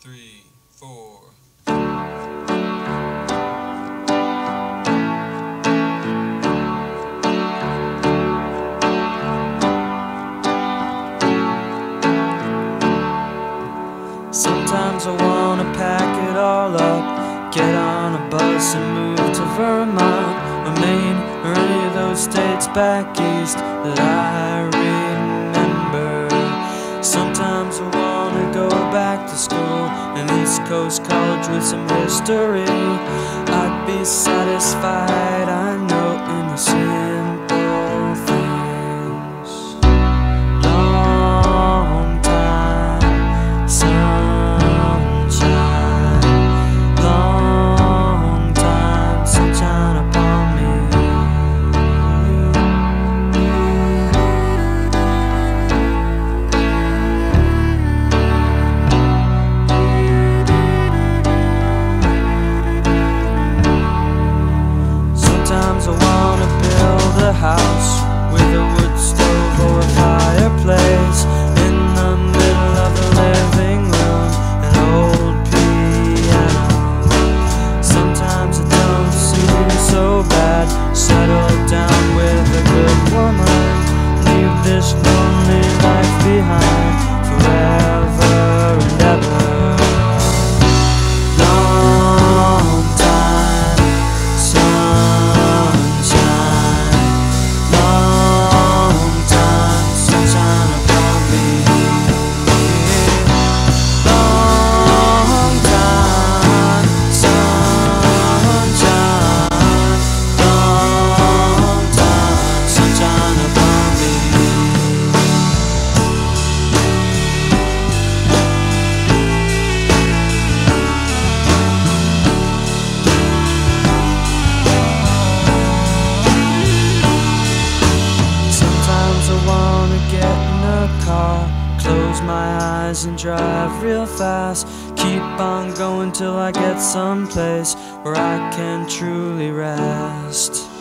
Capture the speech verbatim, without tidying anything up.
three, four. Sometimes I wanna pack it all up, get on a bus and move to Vermont or Maine or any of those states back east that I remember. Sometimes I wanna go back to school, an East Coast college with some history. I'd be satisfied, I know, in the simple things. Longtime sunshine, longtime sunshine upon me. Sometimes I wanna build a house with a wood stove or a fireplace in the middle of the living room, an old piano. Sometimes it don't seem so bad, settle down with a good woman, leave this lonely life behind forever and ever. Long time sunshine, long time sunshine upon me. Long time sunshine, long time sunshine upon me. Sometimes I wanna get in a car, close my eyes and drive real fast, keep on going till I get someplace where I can truly rest.